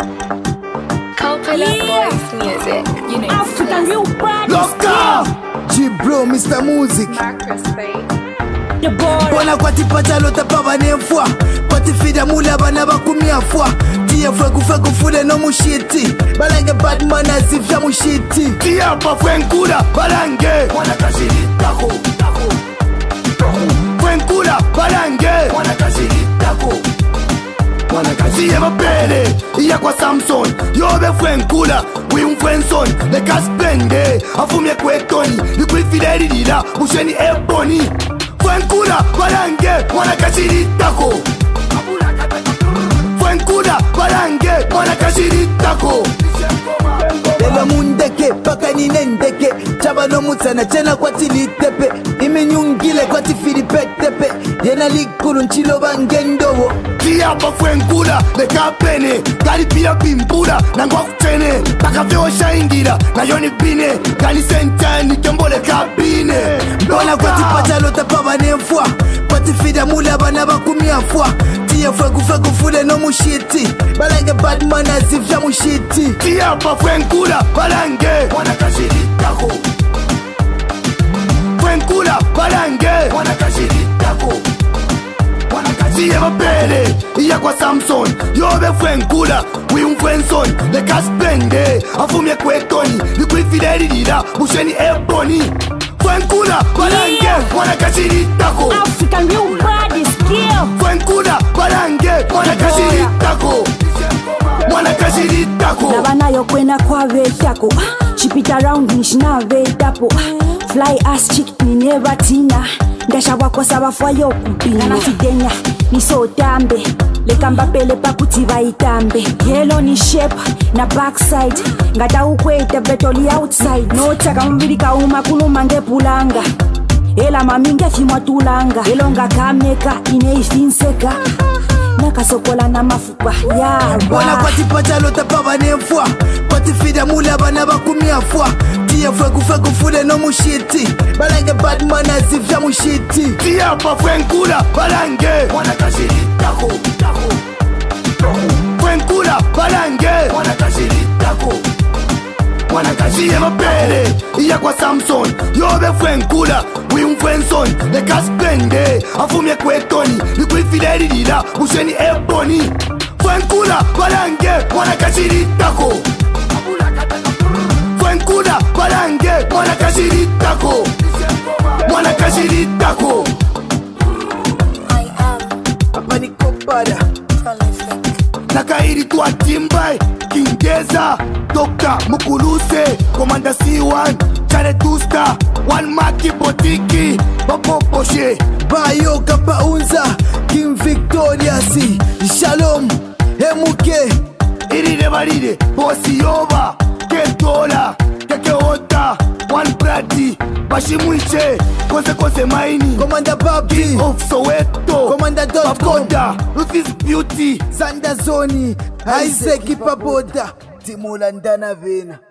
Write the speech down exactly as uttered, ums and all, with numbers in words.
Coppola yeah. Voice music, you know. African real bad. Loka G-Bro, Mister Music Marcus, babe. The boy. Bona kwa tipatalo tapaba nemfwa kwa tifida mula bana bakumia fwa Tia fwe kufe kufule no mushiti Balange Batman azifya mushiti Tia pa fwe nkula balange Mwana kashiri tako Fwe nkula balange Mwana kashiri tako Siye mapele, iya kwa Samson Yobe fwe nkula, wim fwenson Leka spende, afumye kwe Tony Nikui fideli dila, musheni eboni Fwe nkula, balange, mwana kashiri tako Fwe nkula, balange, mwana kashiri tako Lelo mundeke, paka ninendeke Chaba no mutsana, chena kwa tilitepe Ime nyungile kwa tifilipetepe Yena likulu nchilo bangendowo Tiapa fwe nkula, leka pene Gali pia pimpula, nangwa kutene Paka veo shaingira, na yoni bine Gali sentani, kembole kabine Mbona kwa tipachalo tapaba nemfwa Kwa tifida mula bana bakumia fwa Tia fwe kufe kufule no mushiti Balange Batman azifya mushiti Tiapa fwe nkula, balange Mwana kashiri tako Fwe nkula, balange Mwana kashiri tako Siye mapele, iya kwa Samson Yobe fwe nkula, wim fwenson Leka spende, afumye kwe Tony Nikui fideli dila, musheni eboni Fwe nkula, balange, mwana kashiri tako African real bad is kill. Fwe nkula, balange, mwana kashiri tako Mwana kashiri tako Nabana yo kwena kwa vetako Chipita round nishina vetapo Fly ass chick ni neva tina Ngasha wako saba fwa yo kupina Na fidenya ni so tambe Lekamba pele pakutiva itambe Yellow ni shape na backside Ngata ukwete betoli outside No chaka mbili kauma kulumange pulanga Ela maminge fimwa tulanga Elonga kameka ine ifinseka Nakasokola na mafupa ya Bona kwa tipachalo tapaba nemfwa Kwa tifida mula bana bakumia fwa Tia fwe kufe kufule no mushiti Balange Batman azifya mushiti Tia pa fwe nkula balange Mwana kashiri tako Fwe nkula balange Mwana kashiri tako Siye mapele, iya kwa Samson Yobe fwe nkula, wim fwenson Leka spende, afumye kwe Tony Nikui fideli dila, musheni eboni Fwe nkula, balange, mwana kashiri tako Fwe nkula, balange, mwana kashiri tako Mwana kashiri tako I am Hapa ni Kopala prolific. Nakairi tuwa Timbai, Kingeza Dokta Mukuluse, Komanda C one Chare Dusta, One Maki Botiki Bapoposhe, Bayo Kapaunza King Victoria C Shalom, Hemuke Iride Baride, Bosi Yova Kentola, Keke Ota One Brady, Bashimuiche Kose Kose Maini, Komanda Babi of Soweto, Komanda Baboda, Ruthis Beauty, Sanda Zoni, Isaac Paboda, Timula Ndana Vena.